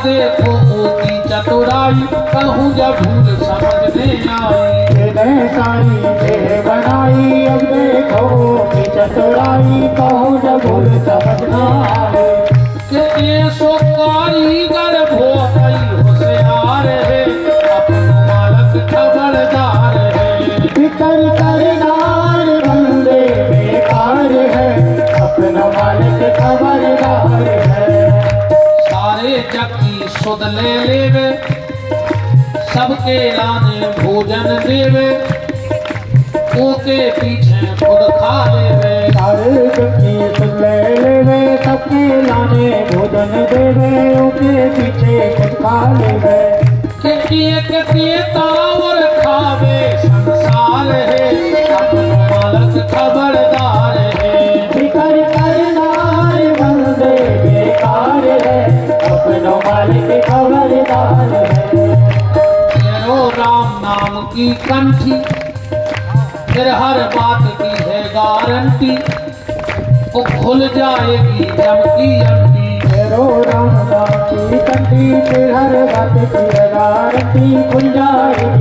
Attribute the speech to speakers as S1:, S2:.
S1: देखो होती चतुराई, कहूँ जब भूल समझने आई।
S2: सारी देह बनाई, अब देखो की चतुराई, कहूँ जब भूल समझने आई।
S1: ये सो कारीगर बहुत होशियार है, अपना मालक खबरदार है।
S2: फिकर करनार बंदे बेकार है, अपना मालिक खबरदार है।
S1: सारे जग की सुध ले लेवे, सबके लाने भोजन देवे, ओके पीछे खुद खा लेवे।
S2: सारे जग की सुध ले लेवे, सबके लाने भोजन देवे, ओके पीछे खुद खा लेवे।
S1: एक तावर खावे संसार है, अपना मालक खबरदार है।
S2: फिकर करनार बंदे बेकार है, अपना मालिक खबरदार है।
S1: तेरो राम नाम की कंठी, फिर हर बात की है गारंटी, वो खुल जाएगी जम की अंटी।
S2: तेरो राम नाम की कंठी, फिर हर बात की गारंटी, खुल जाएगी